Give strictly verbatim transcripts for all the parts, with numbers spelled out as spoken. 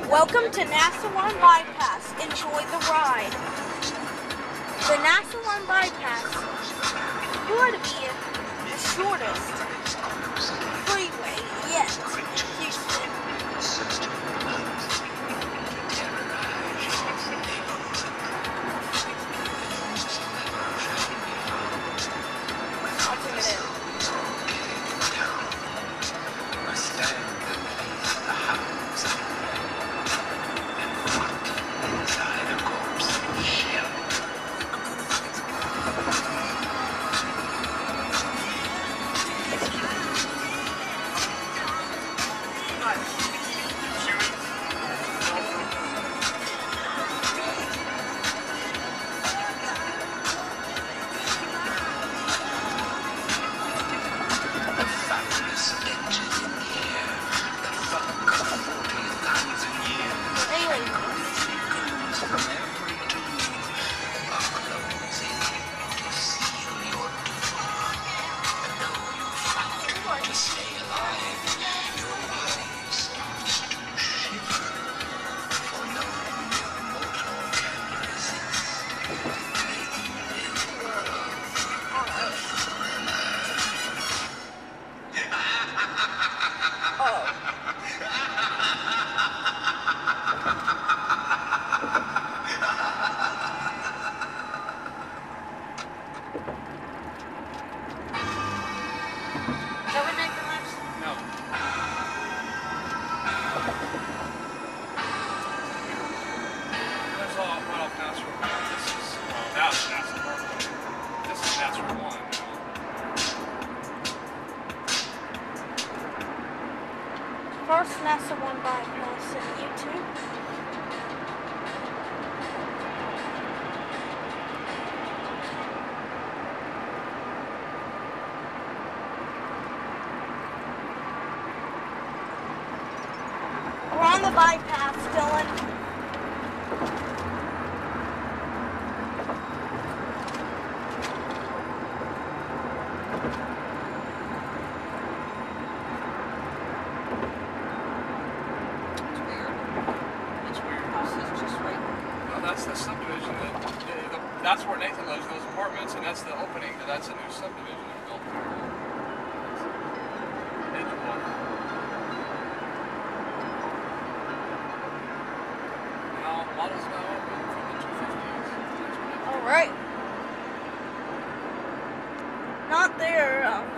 Welcome to NASA one Bypass. Enjoy the ride. The NASA one Bypass would be the shortest freeway yet in Houston. I'll zoom it in. First NASA one Bypass in YouTube. We're on the bypass, Dylan. That's the subdivision that, that's where Nathan lives, those apartments, and that's the opening, that's a new subdivision they're built here. Edgewater. Now, models now open from the two fifties. Alright. Not there. Um,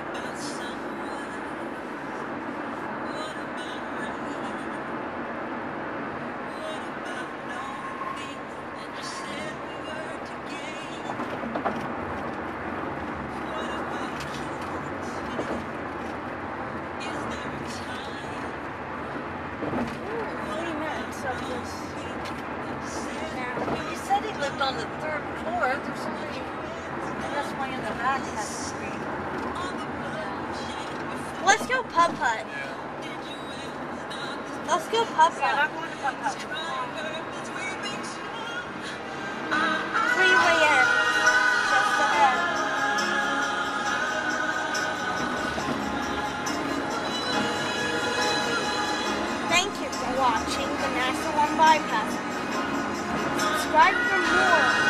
He said he lived on the third floor. There's somebody that's way in the back has to be. Let's go Putt Putt. Yeah. Let's go Putt Putt. Yeah, not going to Putt Putt. Freeway ends just ahead. Thank you for watching the NASA one Bypass. Subscribe for more.